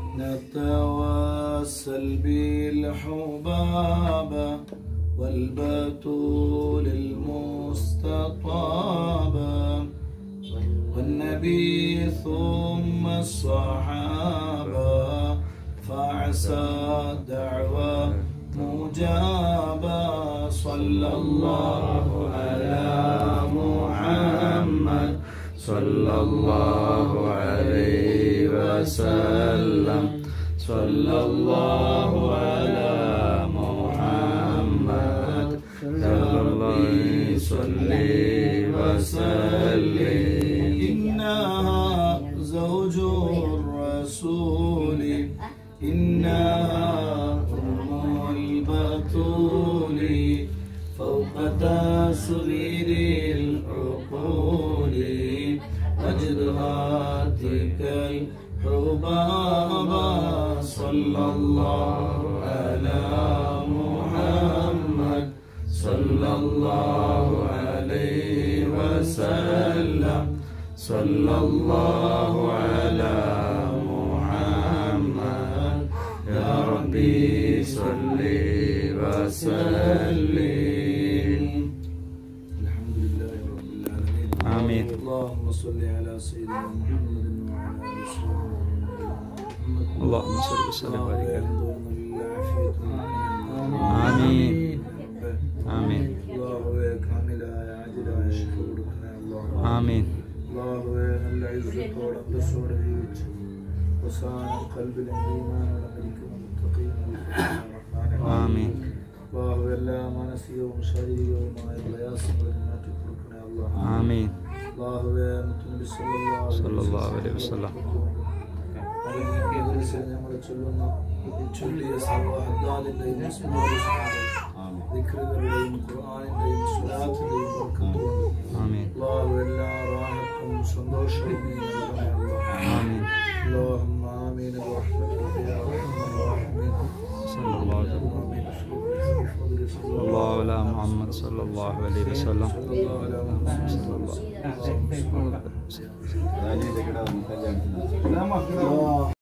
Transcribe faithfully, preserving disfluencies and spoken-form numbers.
نتوسل بالحباب والبتول المستطاب والنبي ثم الصحابة فعسى دعوى مجابة صلى الله على محمد صلى الله عليه وسلم صلى الله على محمد يا ربي صل وسلم إنها زوج الرسول إنها أم البتول فوق تصغير العقول أجراتك الحباب صلى الله على محمد صلى الله عليه وسلم صلى الله على محمد يا ربي صل وسلم. الحمد لله رب العالمين. آمين. اللهم صل على سيدنا محمد وعلى آل سيدنا محمد. اللهم صل وسلم وبارك عليه. آمين. آمين. الله كامل عاجل شكور الله. آمين. الله العزة والرسول جيت وسان قلب الإيمان والملك والمتقين والرحمن آمين. الله لا ما نسيه ومشاريه وما ياسم لنا تكركنا الله. آمين. الله متنبي صلى الله صلى الله عليه وسلم. ചൊല്ലിയ സർവ്വഹദ്ദാലിന്റെയും ദിക്റുകളുടെയും ഖുർആനിന്റെയും സ്വലാത്തിന്റെയും ബർക്കത്തുകൊണ്ട് ആമീൻ. അല്ലാഹു എല്ലാ റാഹത്തും സന്തോഷവും നീ നൽകണേ അല്ലാഹ്. ആമീൻ. اللهم آمين برحمتك يا أرحم الراحمين. صلى الله عليه وسلم. صلى الله على محمد صلى الله عليه وسلم. صلى الله على محمد صلى الله عليه وسلم.